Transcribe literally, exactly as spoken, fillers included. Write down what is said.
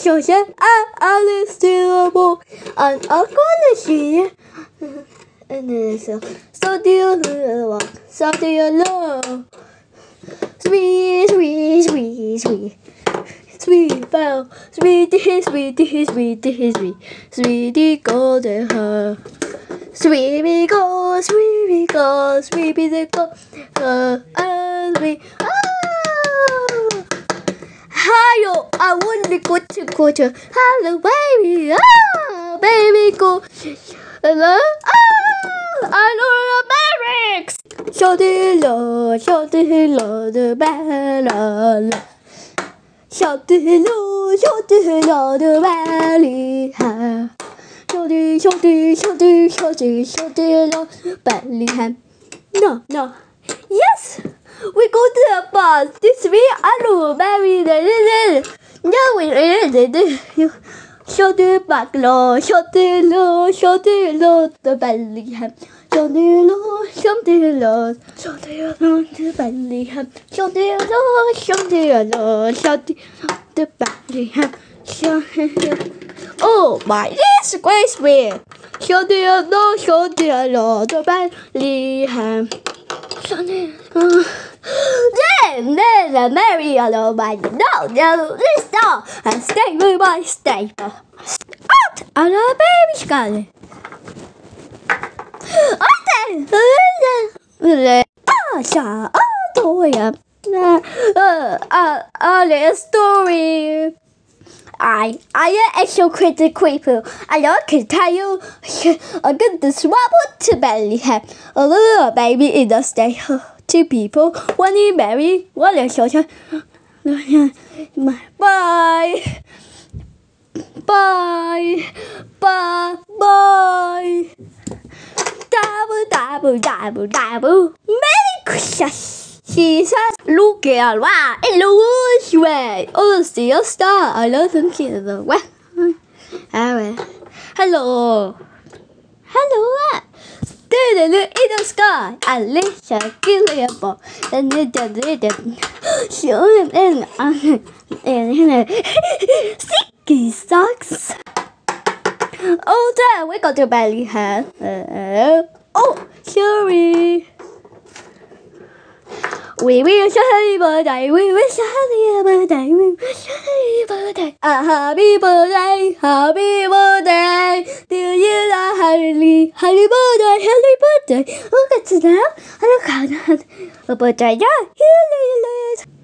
小山啊啊的 still and I'm gonna see and this so do you love so do you love sweet sweet sweet sweet sweet bow sweetie sweetie sweetie sweet sweetie golden her sweetie go sweetie go sweetie go uh uh sweet Hello, I want to go to go to hello baby, ah, baby go, hello, ah, I know the barracks. Show the love, show the love, the bell, show the love, show the love, the belly, show the, show the, show the, show the, show the love, belly ham. No, no, yes. We go to the bus. This week I know baby the no we did show the back low, show the low, show the low the belly ham. Show the low, show the low, show the low the belly ham. Show the low, show the low, show the the belly ham. Show oh my this grace way. Show the low, show the low the belly ham. Uh, then there's a Mary alone by the no, no, this door and stay with my staple. Out on a baby skull. Ah, shall I do ya? Uh, uh, uh, little story. I, I am actual critic creeper. I can tell you, I get the swap to belly have a little baby in the state. Two people, one in Mary, one in Shorter. Bye, bye, bye, bye. Double, double, double, double. Merry Christmas. She says, look at wow, it looks way. Oh, see a star. I love them kids. Hello. Hello. In the sky, I lift a killable, and it did it. Show him in and sticky socks. Oh, there we got your belly hat. Uh, oh, sorry. We wish a happy birthday, we wish a happy birthday, we wish a happy birthday. A happy birthday, happy birthday. Do you like happy, happy birthday, happy birthday? Look at that, look at that. A birthday, yeah, here it is.